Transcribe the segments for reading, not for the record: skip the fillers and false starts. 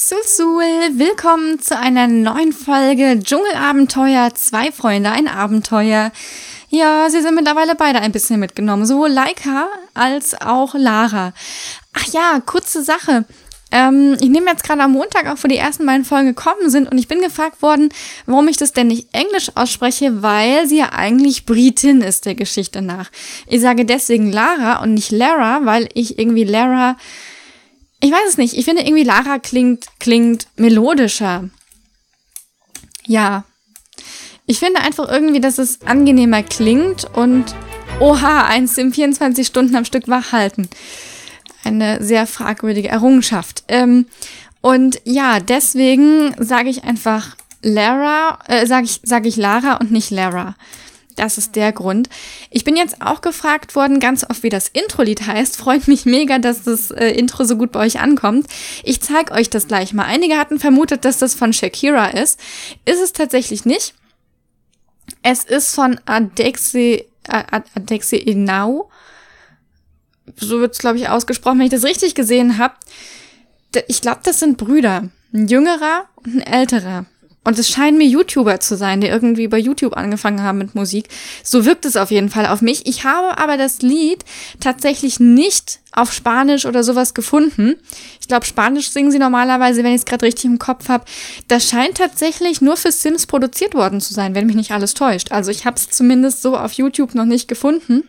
Sul, willkommen zu einer neuen Folge Dschungelabenteuer, zwei Freunde, ein Abenteuer. Ja, sie sind mittlerweile beide ein bisschen mitgenommen, sowohl Laika als auch Lara. Ach ja, kurze Sache. Ich nehme jetzt gerade am Montag auf, wo die ersten beiden Folgen gekommen sind, und ich bin gefragt worden, warum ich das denn nicht Englisch ausspreche, weil sie ja eigentlich Britin ist, der Geschichte nach. Ich sage deswegen Lara und nicht Lara, weil ich irgendwie Lara... Ich weiß es nicht. Ich finde irgendwie Lara klingt melodischer. Ja. Ich finde einfach irgendwie, dass es angenehmer klingt und oha, ein Sim 24 Stunden am Stück wach halten. Eine sehr fragwürdige Errungenschaft. Und ja, deswegen sage ich einfach Lara, sage ich Lara und nicht Lara. Das ist der Grund. Ich bin jetzt auch gefragt worden, ganz oft, wie das Intro-Lied heißt. Freut mich mega, dass das Intro so gut bei euch ankommt. Ich zeige euch das gleich mal. Einige hatten vermutet, dass das von Shakira ist. Ist es tatsächlich nicht. Es ist von Adexe Enau. So wird es, glaube ich, ausgesprochen, wenn ich das richtig gesehen habe. Ich glaube, das sind Brüder. Ein jüngerer und ein älterer. Und es scheinen mir YouTuber zu sein, die irgendwie bei YouTube angefangen haben mit Musik. So wirkt es auf jeden Fall auf mich. Ich habe aber das Lied tatsächlich nicht auf Spanisch oder sowas gefunden. Ich glaube, Spanisch singen sie normalerweise, wenn ich es gerade richtig im Kopf habe. Das scheint tatsächlich nur für Sims produziert worden zu sein, wenn mich nicht alles täuscht. Also ich habe es zumindest so auf YouTube noch nicht gefunden.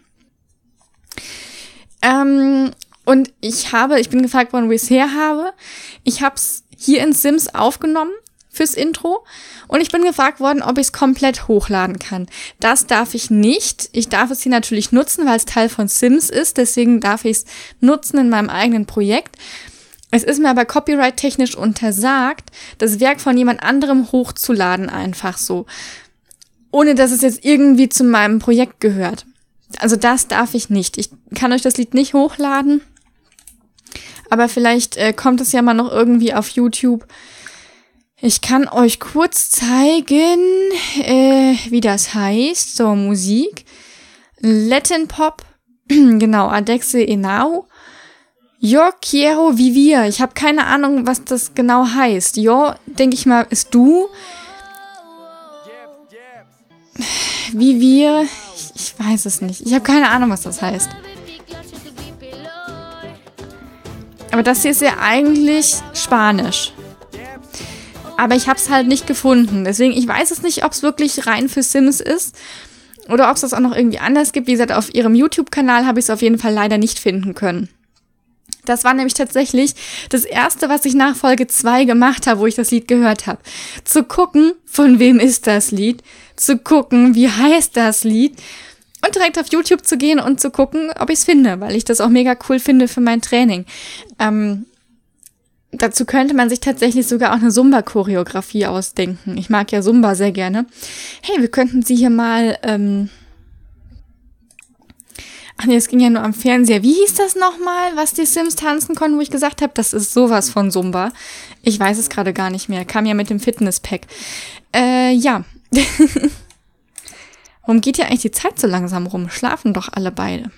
Und ich bin gefragt worden, wo ich es her habe. Ich habe es hier in Sims aufgenommen fürs Intro, und ich bin gefragt worden, ob ich es komplett hochladen kann. Das darf ich nicht. Ich darf es hier natürlich nutzen, weil es Teil von Sims ist, deswegen darf ich es nutzen in meinem eigenen Projekt. Es ist mir aber copyright-technisch untersagt, das Werk von jemand anderem hochzuladen, einfach so, ohne dass es jetzt irgendwie zu meinem Projekt gehört. Also das darf ich nicht. Ich kann euch das Lied nicht hochladen, aber vielleicht kommt es ja mal noch irgendwie auf YouTube. Ich kann euch kurz zeigen, wie das heißt. So, Musik. Latin Pop. Genau, Adexe Enau. Yo quiero vivir. Ich habe keine Ahnung, was das genau heißt. Yo, denke ich mal, ist du. Vivir. Ich weiß es nicht. Ich habe keine Ahnung, was das heißt. Aber das hier ist ja eigentlich Spanisch. Aber ich habe es halt nicht gefunden. Deswegen, ich weiß es nicht, ob es wirklich rein für Sims ist oder ob es das auch noch irgendwie anders gibt. Wie gesagt, auf ihrem YouTube-Kanal habe ich es auf jeden Fall leider nicht finden können. Das war nämlich tatsächlich das Erste, was ich nach Folge 2 gemacht habe, wo ich das Lied gehört habe. Zu gucken, von wem ist das Lied, zu gucken, wie heißt das Lied, und direkt auf YouTube zu gehen und zu gucken, ob ich es finde, weil ich das auch mega cool finde für mein Training. Dazu könnte man sich tatsächlich sogar auch eine Zumba-Choreografie ausdenken. Ich mag ja Zumba sehr gerne. Hey, wir könnten sie hier mal... Ach nee, es ging ja nur am Fernseher. Wie hieß das nochmal, was die Sims tanzen konnten, wo ich gesagt habe, das ist sowas von Zumba. Ich weiß es gerade gar nicht mehr. Kam ja mit dem Fitness-Pack. Ja. Warum geht ja eigentlich die Zeit so langsam rum? Schlafen doch alle beide.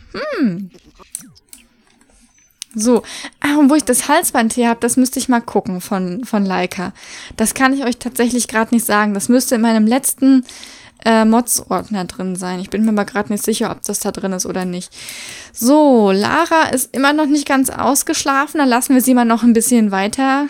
So, und wo ich das Halsband hier habe, das müsste ich mal gucken von Laika. Das kann ich euch tatsächlich gerade nicht sagen. Das müsste in meinem letzten Mods-Ordner drin sein. Ich bin mir aber gerade nicht sicher, ob das da drin ist oder nicht. So, Lara ist immer noch nicht ganz ausgeschlafen. Dann lassen wir sie mal noch ein bisschen weiter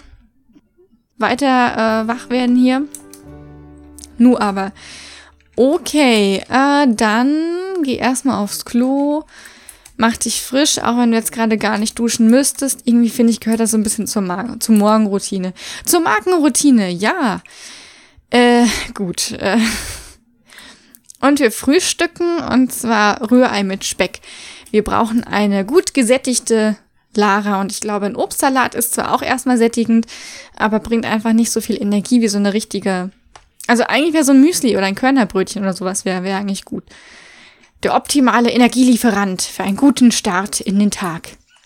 wach werden hier. Nu aber. Okay, dann geh erstmal aufs Klo. Mach dich frisch, auch wenn du jetzt gerade gar nicht duschen müsstest. Irgendwie finde ich, gehört das so ein bisschen zur Morgenroutine. Zur Markenroutine, ja. Gut. Und wir frühstücken, und zwar Rührei mit Speck. Wir brauchen eine gut gesättigte Lara, und ich glaube, ein Obstsalat ist zwar auch erstmal sättigend, aber bringt einfach nicht so viel Energie wie so eine richtige... Also eigentlich wäre so ein Müsli oder ein Körnerbrötchen oder sowas wäre eigentlich gut. Der optimale Energielieferant für einen guten Start in den Tag.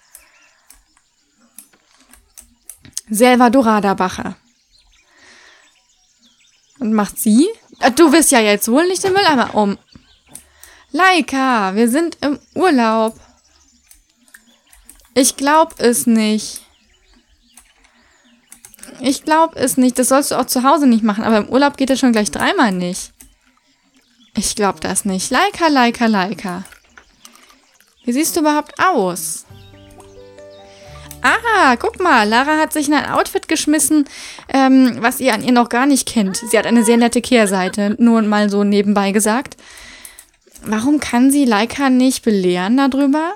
Selva Dorada-Bacher. Und macht sie? Du wirst ja jetzt wohl nicht den Mülleimer um. Laika, wir sind im Urlaub. Ich glaub es nicht. Ich glaube es nicht. Das sollst du auch zu Hause nicht machen. Aber im Urlaub geht das schon gleich 3-mal nicht. Ich glaube das nicht. Laika, Laika, Laika. Wie siehst du überhaupt aus? Ah, guck mal. Lara hat sich in ein Outfit geschmissen, was ihr an ihr noch gar nicht kennt. Sie hat eine sehr nette Kehrseite. Nur mal so nebenbei gesagt. Warum kann sie Laika nicht belehren darüber?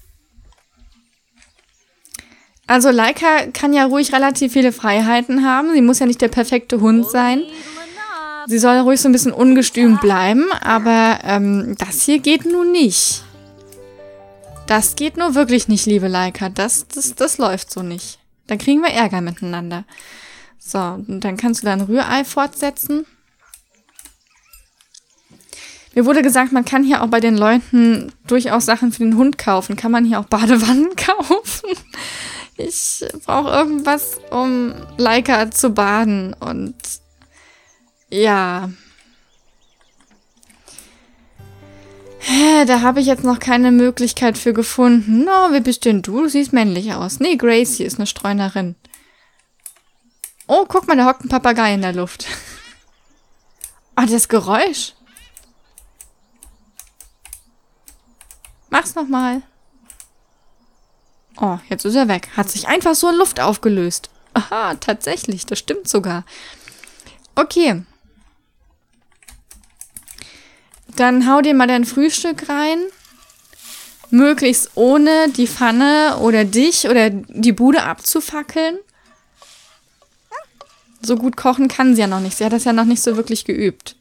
Also Laika kann ja ruhig relativ viele Freiheiten haben. Sie muss ja nicht der perfekte Hund sein. Sie soll ruhig so ein bisschen ungestüm bleiben, aber das hier geht nun nicht. Das geht nur wirklich nicht, liebe Laika. Das läuft so nicht. Dann kriegen wir Ärger miteinander. So, und dann kannst du dein Rührei fortsetzen. Mir wurde gesagt, man kann hier auch bei den Leuten durchaus Sachen für den Hund kaufen. Kann man hier auch Badewannen kaufen? Ich brauche irgendwas, um Laika zu baden. Und ja. Da habe ich jetzt noch keine Möglichkeit für gefunden. Oh, wie bist denn du? Du siehst männlich aus. Nee, Gracie ist eine Streunerin. Oh, guck mal, da hockt ein Papagei in der Luft. Oh, das Geräusch. Mach's nochmal. Oh, jetzt ist er weg. Hat sich einfach so in Luft aufgelöst. Aha, tatsächlich, das stimmt sogar. Okay. Dann hau dir mal dein Frühstück rein. Möglichst ohne die Pfanne oder dich oder die Bude abzufackeln. So gut kochen kann sie ja noch nicht. Sie hat das ja noch nicht so wirklich geübt.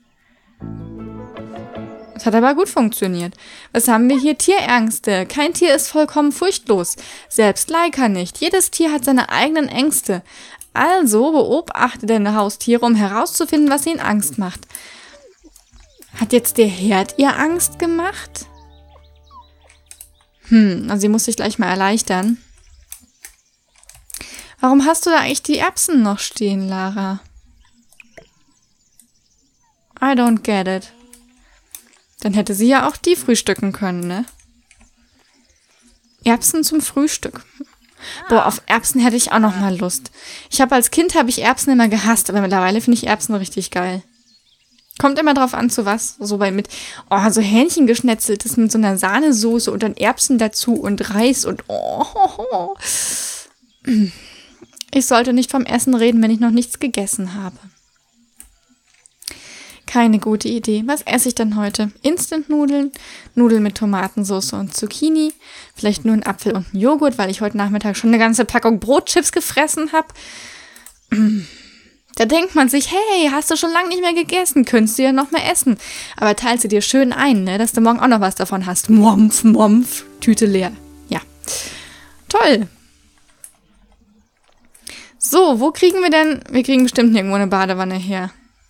Das hat aber gut funktioniert. Was haben wir hier? Tierängste. Kein Tier ist vollkommen furchtlos. Selbst Laika nicht. Jedes Tier hat seine eigenen Ängste. Also beobachte deine Haustiere, um herauszufinden, was ihnen Angst macht. Hat jetzt der Herd ihr Angst gemacht? Also sie muss sich gleich mal erleichtern. Warum hast du da eigentlich die Erbsen noch stehen, Lara? I don't get it. Dann hätte sie ja auch die frühstücken können, ne? Erbsen zum Frühstück. Boah, auf Erbsen hätte ich auch noch mal Lust. Als Kind habe ich Erbsen immer gehasst, aber mittlerweile finde ich Erbsen richtig geil. Kommt immer drauf an, zu was. So so Hähnchen geschnetzeltes mit so einer Sahnesoße und dann Erbsen dazu und Reis und Ich sollte nicht vom Essen reden, wenn ich noch nichts gegessen habe. Keine gute Idee. Was esse ich denn heute? Instant-Nudeln, Nudeln mit Tomatensauce und Zucchini, vielleicht nur einen Apfel und einen Joghurt, weil ich heute Nachmittag schon eine ganze Packung Brotchips gefressen habe. Da denkt man sich, hey, hast du schon lange nicht mehr gegessen, könntest du ja noch mehr essen. Aber teilst du dir schön ein, ne, dass du morgen auch noch was davon hast. Mumpf, mumpf, Tüte leer. Ja, toll. So, wo kriegen wir denn? Wir kriegen bestimmt nirgendwo eine Badewanne her.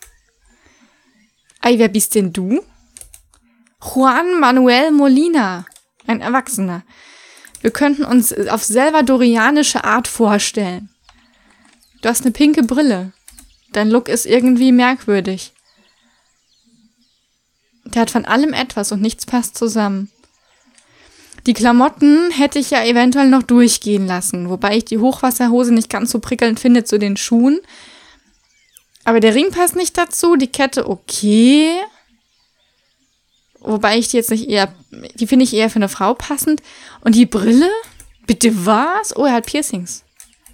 Ei, wer bist denn du? Juan Manuel Molina. Ein Erwachsener. Wir könnten uns auf salvadorianische Art vorstellen. Du hast eine pinke Brille. Dein Look ist irgendwie merkwürdig. Der hat von allem etwas und nichts passt zusammen. Die Klamotten hätte ich ja eventuell noch durchgehen lassen, wobei ich die Hochwasserhose nicht ganz so prickelnd finde zu den Schuhen. Aber der Ring passt nicht dazu, die Kette okay. Wobei ich die jetzt nicht die finde ich eher für eine Frau passend. Und die Brille? Bitte was? Oh, er hat Piercings.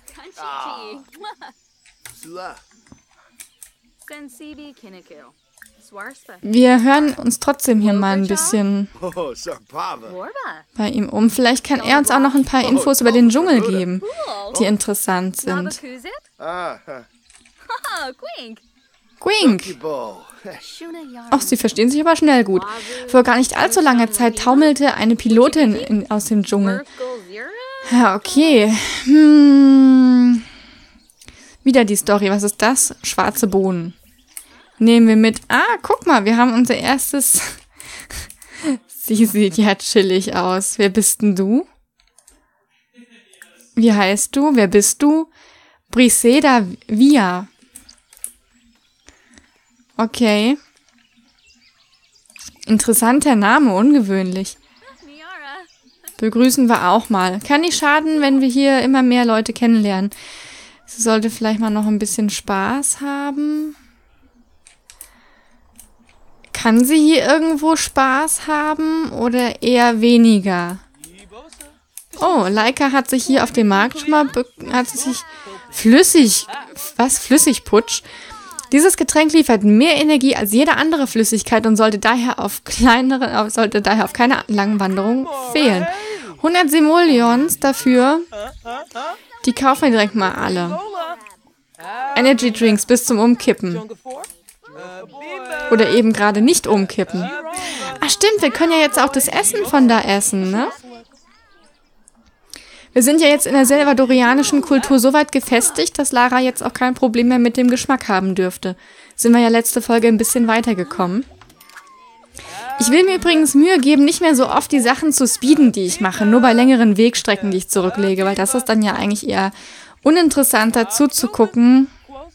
Wir hören uns trotzdem hier mal ein bisschen bei ihm um. Vielleicht kann er uns auch noch ein paar Infos über den Dschungel geben, die interessant sind. Gwink! Ach, sie verstehen sich aber schnell gut. Vor gar nicht allzu langer Zeit taumelte eine Pilotin aus dem Dschungel. Ja, okay. Wieder die Story. Was ist das? Schwarze Bohnen. Nehmen wir mit. Ah, guck mal, wir haben unser erstes... Sie sieht ja chillig aus. Wer bist denn du? Wie heißt du? Wer bist du? Briseda Via. Okay. Interessanter Name, ungewöhnlich. Begrüßen wir auch mal. Kann nicht schaden, wenn wir hier immer mehr Leute kennenlernen. Sie sollte vielleicht mal noch ein bisschen Spaß haben. Kann sie hier irgendwo Spaß haben oder eher weniger? Oh, Laika hat sich hier auf dem Markt schon mal Flüssigputsch. Dieses Getränk liefert mehr Energie als jede andere Flüssigkeit und sollte daher auf keine langen Wanderung fehlen. 100 Simoleons dafür. Die kaufen wir direkt mal alle. Energy Drinks bis zum Umkippen. Oder eben gerade nicht umkippen. Ach stimmt, wir können ja jetzt auch das Essen von da essen, ne? Wir sind ja jetzt in der salvadorianischen Kultur so weit gefestigt, dass Lara jetzt auch kein Problem mehr mit dem Geschmack haben dürfte. Sind wir ja letzte Folge ein bisschen weitergekommen. Ich will mir übrigens Mühe geben, nicht mehr so oft die Sachen zu speeden, die ich mache, nur bei längeren Wegstrecken, die ich zurücklege, weil das ist dann ja eigentlich eher uninteressanter zuzugucken.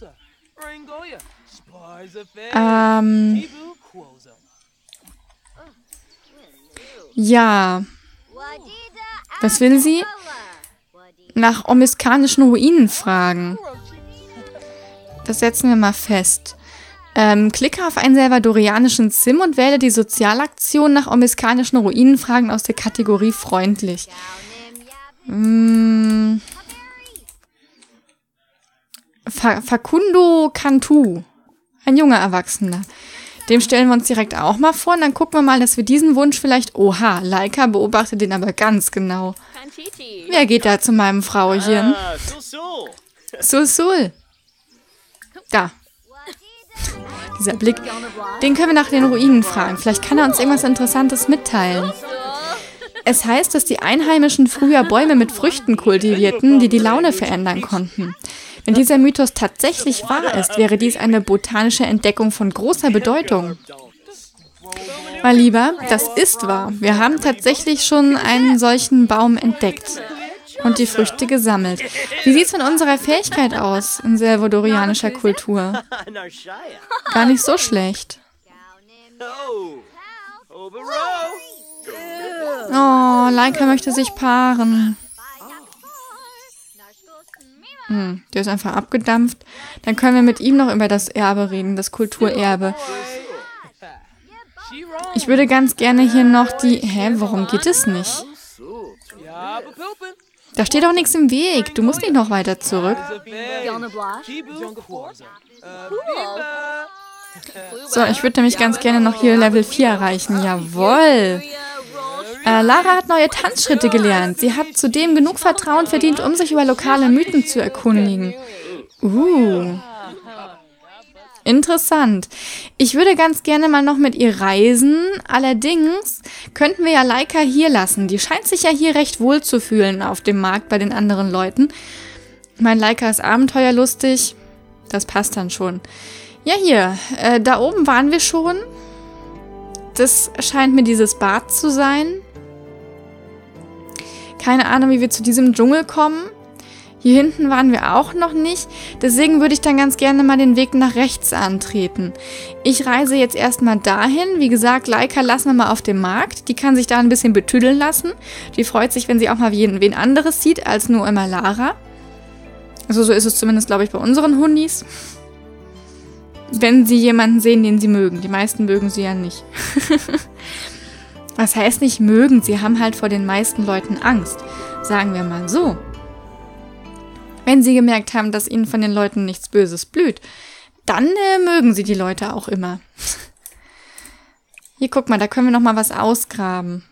Ja. Was will sie? Nach omiskanischen Ruinen fragen. Das setzen wir mal fest. Klicke auf einen salvadorianischen Sim und wähle die Sozialaktion nach omiskanischen Ruinen fragen aus der Kategorie freundlich. Facundo Cantu. Ein junger Erwachsener. Dem stellen wir uns direkt auch mal vor und dann gucken wir mal, dass wir diesen Wunsch vielleicht... Oha, Laika beobachtet den aber ganz genau. Wer geht da zu meinem Frauchen? Sul. Da. Dieser Blick. Den können wir nach den Ruinen fragen. Vielleicht kann er uns irgendwas Interessantes mitteilen. Es heißt, dass die Einheimischen früher Bäume mit Früchten kultivierten, die die Laune verändern konnten. Wenn dieser Mythos tatsächlich wahr ist, wäre dies eine botanische Entdeckung von großer Bedeutung. Mein Lieber, das ist wahr. Wir haben tatsächlich schon einen solchen Baum entdeckt und die Früchte gesammelt. Wie sieht es mit unserer Fähigkeit aus in salvadorianischer Kultur? Gar nicht so schlecht. Oh, Laika möchte sich paaren. Der ist einfach abgedampft. Dann können wir mit ihm noch über das Erbe reden, das Kulturerbe. Ich würde ganz gerne hier noch die... Warum geht es nicht? Da steht doch nichts im Weg. Du musst nicht noch weiter zurück. So, ich würde nämlich ganz gerne noch hier Level 4 erreichen. Jawohl. Lara hat neue Tanzschritte gelernt. Sie hat zudem genug Vertrauen verdient, um sich über lokale Mythen zu erkundigen. Interessant. Ich würde ganz gerne mal noch mit ihr reisen. Allerdings könnten wir ja Laika hier lassen. Die scheint sich ja hier recht wohl zu fühlen auf dem Markt bei den anderen Leuten. Mein Laika ist abenteuerlustig. Das passt dann schon. Ja, hier. Da oben waren wir schon. Das scheint mir dieses Bad zu sein. Keine Ahnung, wie wir zu diesem Dschungel kommen. Hier hinten waren wir auch noch nicht. Deswegen würde ich dann ganz gerne mal den Weg nach rechts antreten. Ich reise jetzt erstmal dahin. Wie gesagt, Laika lassen wir mal auf dem Markt. Die kann sich da ein bisschen betüdeln lassen. Die freut sich, wenn sie auch mal wen anderes sieht, als nur immer Lara. Also so ist es zumindest, glaube ich, bei unseren Hundis. Wenn sie jemanden sehen, den sie mögen. Die meisten mögen sie ja nicht. Was heißt nicht mögen? Sie haben halt vor den meisten Leuten Angst. Sagen wir mal so. Wenn sie gemerkt haben, dass ihnen von den Leuten nichts Böses blüht, dann mögen sie die Leute auch immer. Hier, guck mal, da können wir noch mal was ausgraben.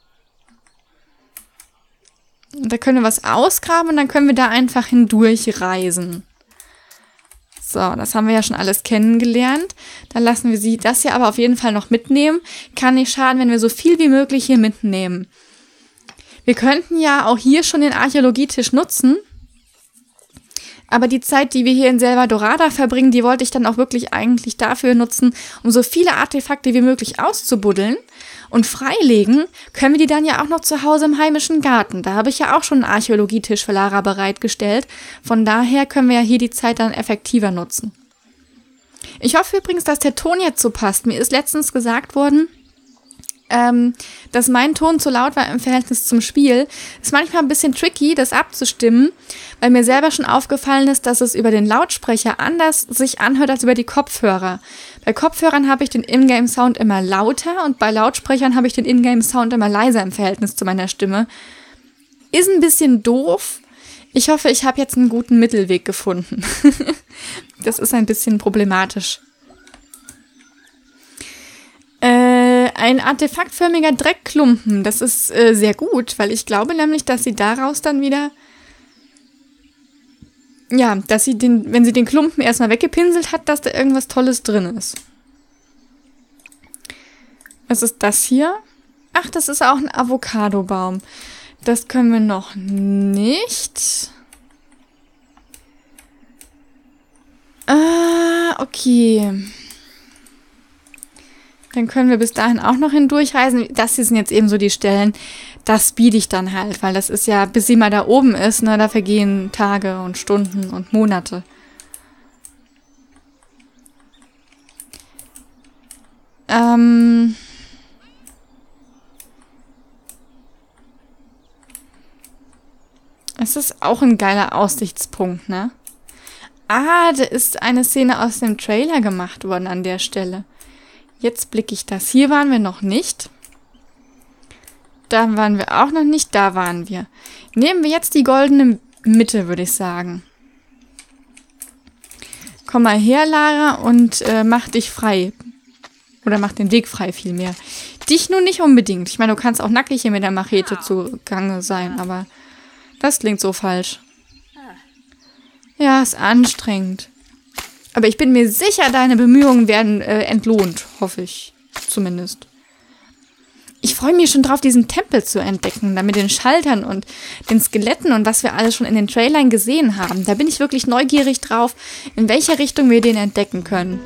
Da können wir was ausgraben und dann können wir da einfach hindurch reisen. So, das haben wir ja schon alles kennengelernt. Dann lassen wir sie das hier aber auf jeden Fall noch mitnehmen. Kann nicht schaden, wenn wir so viel wie möglich hier mitnehmen. Wir könnten ja auch hier schon den Archäologietisch nutzen. Aber die Zeit, die wir hier in Salvadorada verbringen, die wollte ich dann auch wirklich eigentlich dafür nutzen, um so viele Artefakte wie möglich auszubuddeln. Und freilegen können wir die dann ja auch noch zu Hause im heimischen Garten. Da habe ich ja auch schon einen Archäologietisch für Lara bereitgestellt. Von daher können wir ja hier die Zeit dann effektiver nutzen. Ich hoffe übrigens, dass der Ton jetzt so passt. Mir ist letztens gesagt worden, dass mein Ton zu laut war im Verhältnis zum Spiel. Ist manchmal ein bisschen tricky, das abzustimmen, weil mir selber schon aufgefallen ist, dass es über den Lautsprecher anders sich anhört als über die Kopfhörer. Bei Kopfhörern habe ich den Ingame-Sound immer lauter und bei Lautsprechern habe ich den Ingame-Sound immer leiser im Verhältnis zu meiner Stimme. Ist ein bisschen doof. Ich hoffe, ich habe jetzt einen guten Mittelweg gefunden. Das ist ein bisschen problematisch. Ein artefaktförmiger Dreckklumpen, das ist sehr gut, weil ich glaube nämlich, dass sie daraus dann wieder, ja, dass sie wenn sie den Klumpen erstmal weggepinselt hat, dass da irgendwas Tolles drin ist. Was ist das hier? Ach, das ist auch ein Avocadobaum. Das können wir noch nicht. Okay. Dann können wir bis dahin auch noch hindurchreisen. Das hier sind jetzt eben so die Stellen, das biete ich dann halt, weil das ist ja, bis sie mal da oben ist, ne, da vergehen Tage und Stunden und Monate. Es ist auch ein geiler Aussichtspunkt, ne? Ah, da ist eine Szene aus dem Trailer gemacht worden an der Stelle. Jetzt blicke ich das. Hier waren wir noch nicht. Da waren wir auch noch nicht. Da waren wir. Nehmen wir jetzt die goldene Mitte, würde ich sagen. Komm mal her, Lara, und mach dich frei. Oder mach den Weg frei vielmehr. Dich nun nicht unbedingt. Ich meine, du kannst auch nackig hier mit der Machete zugange sein, aber das klingt so falsch. Ja, ist anstrengend. Aber ich bin mir sicher, deine Bemühungen werden entlohnt, hoffe ich zumindest. Ich freue mich schon drauf, diesen Tempel zu entdecken, da mit den Schaltern und den Skeletten und was wir alles schon in den Trailern gesehen haben. Da bin ich wirklich neugierig drauf, in welcher Richtung wir den entdecken können.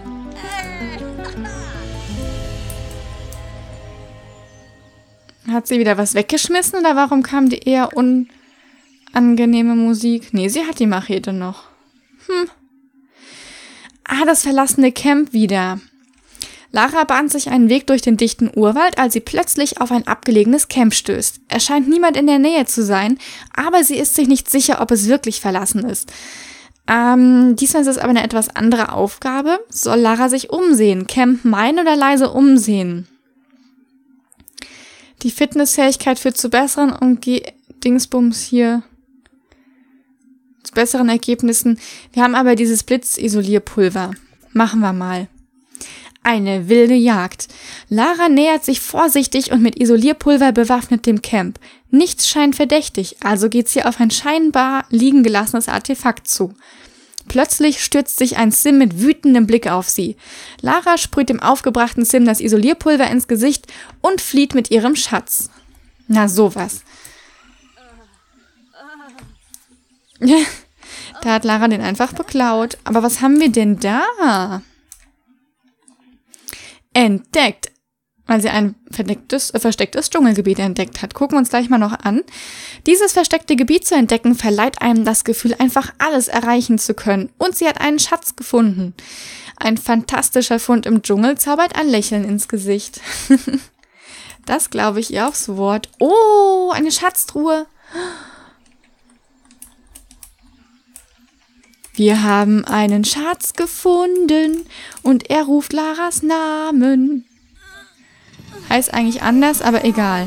Hat sie wieder was weggeschmissen oder warum kam die eher unangenehme Musik? Nee, sie hat die Machete noch. Das verlassene Camp wieder. Lara bahnt sich einen Weg durch den dichten Urwald, als sie plötzlich auf ein abgelegenes Camp stößt. Es scheint niemand in der Nähe zu sein, aber sie ist sich nicht sicher, ob es wirklich verlassen ist. Diesmal ist es aber eine etwas andere Aufgabe. Soll Lara sich umsehen? Camp meinen oder leise umsehen? Die Fitnessfähigkeit führt zu besseren Dingsbums hier. Zu besseren Ergebnissen. Wir haben aber dieses Blitzisolierpulver. Machen wir mal. Eine wilde Jagd. Lara nähert sich vorsichtig und mit Isolierpulver bewaffnet dem Camp. Nichts scheint verdächtig, also geht sie auf ein scheinbar liegen gelassenes Artefakt zu. Plötzlich stürzt sich ein Sim mit wütendem Blick auf sie. Lara sprüht dem aufgebrachten Sim das Isolierpulver ins Gesicht und flieht mit ihrem Schatz. Na sowas. Da hat Lara den einfach beklaut. Aber was haben wir denn da? Entdeckt. Weil sie ein verstecktes Dschungelgebiet entdeckt hat. Gucken wir uns gleich mal noch an. Dieses versteckte Gebiet zu entdecken, verleiht einem das Gefühl, einfach alles erreichen zu können. Und sie hat einen Schatz gefunden. Ein fantastischer Fund im Dschungel zaubert ein Lächeln ins Gesicht. Das glaube ich ihr aufs Wort. Oh, eine Schatztruhe. Wir haben einen Schatz gefunden und er ruft Laras Namen. Heißt eigentlich anders, aber egal.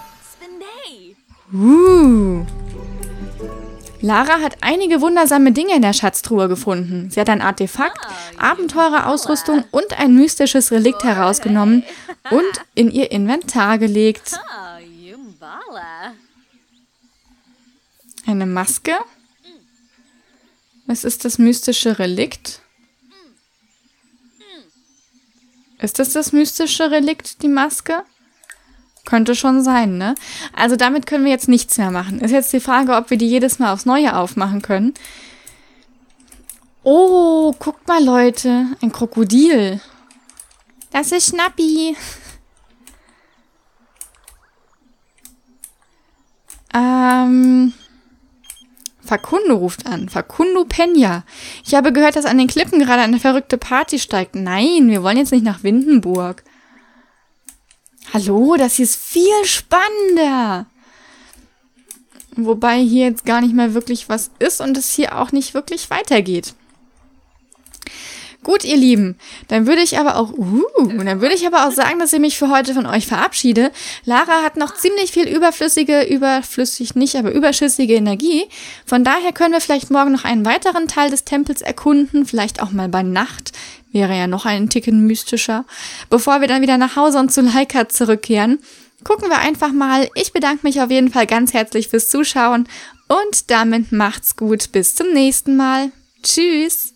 Lara hat einige wundersame Dinge in der Schatztruhe gefunden. Sie hat ein Artefakt, Abenteurerausrüstung und ein mystisches Relikt herausgenommen und in ihr Inventar gelegt. Eine Maske? Was ist das mystische Relikt? Ist das mystische Relikt, die Maske? Könnte schon sein, ne? Also damit können wir jetzt nichts mehr machen. Ist jetzt die Frage, ob wir die jedes Mal aufs Neue aufmachen können. Oh, guckt mal, Leute. Ein Krokodil. Das ist Schnappi. Facundo ruft an. Facundo Peña. Ich habe gehört, dass an den Klippen gerade eine verrückte Party steigt. Nein, wir wollen jetzt nicht nach Windenburg. Hallo, das hier ist viel spannender. Wobei hier jetzt gar nicht mehr wirklich was ist und es hier auch nicht wirklich weitergeht. Gut, ihr Lieben, dann würde ich aber auch sagen, dass ich mich für heute von euch verabschiede. Lara hat noch ziemlich viel überschüssige Energie. Von daher können wir vielleicht morgen noch einen weiteren Teil des Tempels erkunden, vielleicht auch mal bei Nacht. Wäre ja noch ein Ticken mystischer. Bevor wir dann wieder nach Hause und zu Laika zurückkehren, gucken wir einfach mal. Ich bedanke mich auf jeden Fall ganz herzlich fürs Zuschauen und damit macht's gut. Bis zum nächsten Mal. Tschüss.